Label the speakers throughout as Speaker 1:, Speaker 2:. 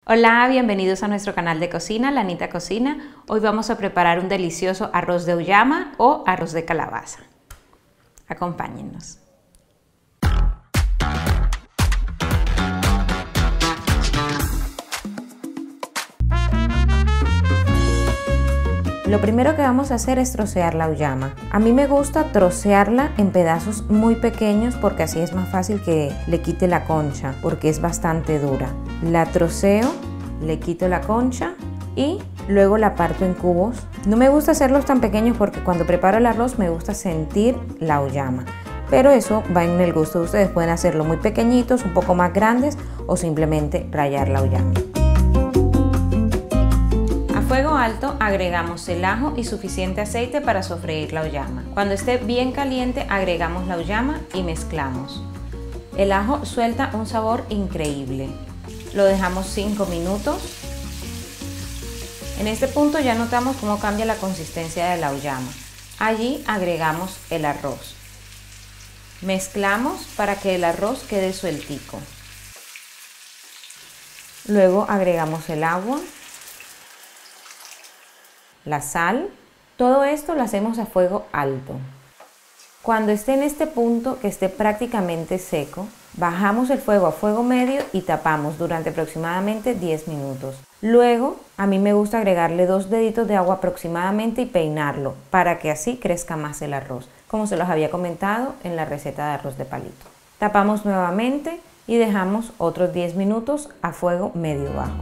Speaker 1: Hola, bienvenidos a nuestro canal de cocina, Lanita Cocina. Hoy vamos a preparar un delicioso arroz de auyama o arroz de calabaza. Acompáñennos. Lo primero que vamos a hacer es trocear la auyama. A mí me gusta trocearla en pedazos muy pequeños porque así es más fácil que le quite la concha, porque es bastante dura. La troceo, le quito la concha y luego la parto en cubos. No me gusta hacerlos tan pequeños porque cuando preparo el arroz me gusta sentir la auyama. Pero eso va en el gusto de ustedes. Pueden hacerlo muy pequeñitos, un poco más grandes o simplemente rallar la auyama. A fuego alto agregamos el ajo y suficiente aceite para sofreír la auyama. Cuando esté bien caliente agregamos la auyama y mezclamos. El ajo suelta un sabor increíble. Lo dejamos 5 minutos. En este punto ya notamos cómo cambia la consistencia de la auyama. Allí agregamos el arroz. Mezclamos para que el arroz quede sueltico. Luego agregamos el agua, la sal. Todo esto lo hacemos a fuego alto. Cuando esté en este punto, que esté prácticamente seco, bajamos el fuego a fuego medio y tapamos durante aproximadamente 10 minutos. Luego, a mí me gusta agregarle 2 deditos de agua aproximadamente y peinarlo para que así crezca más el arroz, como se los había comentado en la receta de arroz de palito. Tapamos nuevamente y dejamos otros 10 minutos a fuego medio bajo.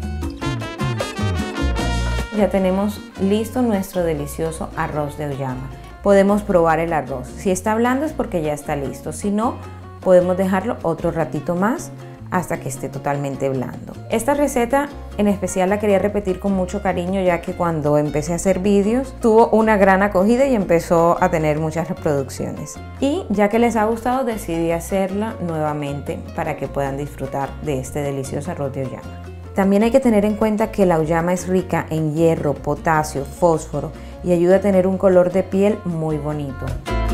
Speaker 1: Ya tenemos listo nuestro delicioso arroz de auyama. Podemos probar el arroz. Si está blando es porque ya está listo. Si no, podemos dejarlo otro ratito más hasta que esté totalmente blando. Esta receta en especial la quería repetir con mucho cariño, ya que cuando empecé a hacer vídeos tuvo una gran acogida y empezó a tener muchas reproducciones. Y ya que les ha gustado, decidí hacerla nuevamente para que puedan disfrutar de este delicioso arroz de auyama. También hay que tener en cuenta que la auyama es rica en hierro, potasio, fósforo y ayuda a tener un color de piel muy bonito.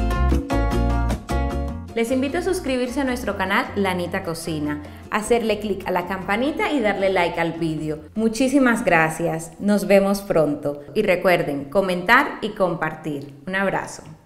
Speaker 1: Les invito a suscribirse a nuestro canal Lanita Cocina, hacerle clic a la campanita y darle like al vídeo. Muchísimas gracias, nos vemos pronto y recuerden comentar y compartir. Un abrazo.